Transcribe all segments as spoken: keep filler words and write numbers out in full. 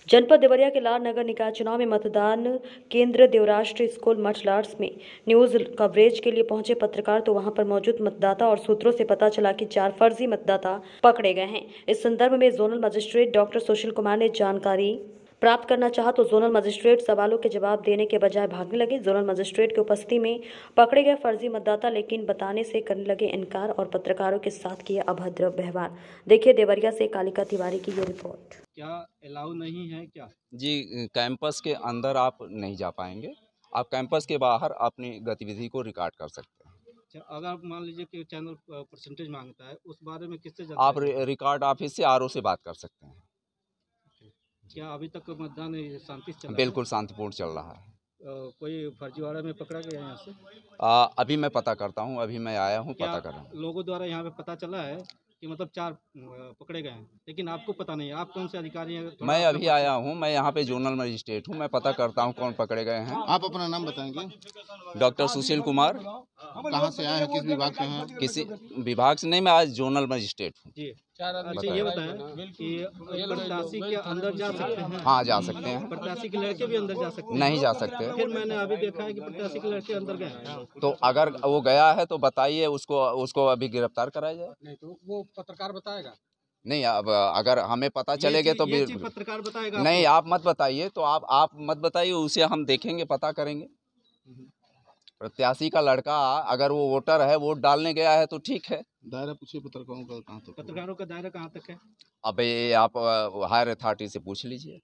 जनपद देवरिया के लाल नगर निकाय चुनाव में मतदान केंद्र देवराष्ट्र स्कूल मठलार्स में न्यूज कवरेज के लिए पहुंचे पत्रकार तो वहां पर मौजूद मतदाता और सूत्रों से पता चला कि चार फर्जी मतदाता पकड़े गए हैं। इस संदर्भ में zonal magistrate doctor Sushil Kumar ने जानकारी प्राप्त करना चाहा तो जोनल मजिस्ट्रेट सवालों के जवाब देने के बजाय भागने लगे। जोनल मजिस्ट्रेट की उपस्थिति में पकड़े गए फर्जी मतदाता लेकिन बताने से करने लगे इनकार और पत्रकारों के साथ किए अभद्र व्यवहार। देखिए देवरिया से कालिका तिवारी की ये रिपोर्ट। क्या अलाउ नहीं है क्या? जी, कैंपस के अंदर आप नहीं जा पाएंगे। आप कैंपस के बाहर अपनी गतिविधि को रिकॉर्ड कर सकते हैं। अच्छा, अगर मान लीजिए कि चैनल परसेंटेज मांगता है, उस बारे में किससे आप रिकॉर्ड ऑफिस से आर ओ से बात कर सकते हैं। क्या अभी तक मतदान शांति से चल रहा है? बिल्कुल शांतिपूर्ण चल रहा है। आ, कोई फर्जीवाड़ा में पकड़ा गया यहाँ से? आ, अभी मैं पता करता हूँ, अभी मैं आया हूँ, पता कर रहा हूँ। लोगों द्वारा यहाँ पे पता चला है कि मतलब चार पकड़े गए हैं, लेकिन आपको पता नहीं है, आप कौन से अधिकारी हैं? मैं अभी आया हूँ, मैं यहाँ पे जोनल मजिस्ट्रेट हूँ, मैं पता करता हूँ कौन पकड़े गए हैं। आप अपना नाम बताएंगे? डॉक्टर सुशील कुमार। कहाँ से आए हैं, किस विभाग से हैं? किसी विभाग से नहीं, मैं आज जोनल मजिस्ट्रेट हूँ। जी, अच्छा ये बताएं कि प्रत्याशी के अंदर जा सकते हैं? हाँ, जा सकते हैं। प्रत्याशी के लड़के भी अंदर जा सकते हैं? नहीं जा सकते। फिर मैंने अभी देखा है कि प्रत्याशी के लड़के अंदर गए हैं। तो अगर वो गया है तो बताइए, उसको उसको अभी गिरफ्तार कराया जाए। नहीं तो वो पत्रकार बताएगा। नहीं, अब अगर हमें पता चलेगा तो ये चीज़ पत्रकार बताएगा। नहीं, आप मत बताइए, तो आप आप मत बताइए, उसे हम देखेंगे, पता करेंगे। प्रत्याशी का लड़का अगर वो वोटर है, वोट डालने गया है तो ठीक है। दायरा पूछिए पत्रकारों का कहाँ तक? पत्रकारों का दायरा कहाँ तक है? अब ये आप हायर अथॉरिटी से पूछ लीजिए।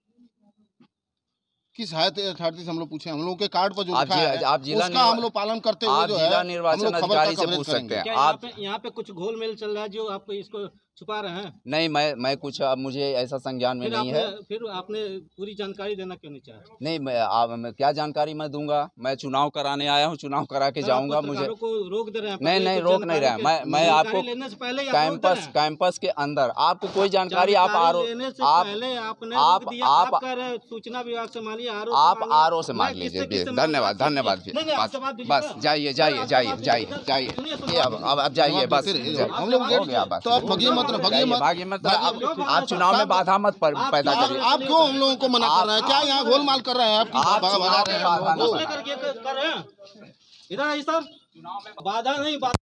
किस हायर अथॉरिटी से हम लोग पूछे? हम लोग के कार्ड पर जो लिखा है, आप जिला उसका हम लोग पालन करते हुए जो है जिला निर्वाचन अधिकारी से पूछ सकते हैं। आप यहाँ पे कुछ घोलमेल चल रहा है जो आप इसको छुपा रहे हैं? नहीं, मैं मैं कुछ अब मुझे ऐसा संज्ञान में नहीं है। फिर आपने पूरी जानकारी देना क्यों नहीं चाहा? नहीं, मैं, आप, मैं क्या जानकारी मैं दूंगा? मैं चुनाव कराने आया हूँ, चुनाव करा के जाऊंगा। मुझे को रोक दे रहे हैं? नहीं नहीं, रोक नहीं रहा है। मैं मैं आपको कैंपस कैंपस के अंदर आपको कोई जानकारी आप आर ओ आप आप सूचना विभाग से मांगिए, आप आर ओ से मांग लीजिए। धन्यवाद धन्यवाद। बस जाइए जाइए जाइए जाइए जाइए अब अब जाइए, बस हम लोग हो गया। बस तो आप भगिए मत, भगिए मत, भागिए मत। आप चुनाव में बाधा मत पैदा करिए। आप क्यों हम लोगों को मना कर रहे हैं? क्या यहाँ गोलमाल कर रहे हैं? आप इधर आई सर, बाधा नहीं।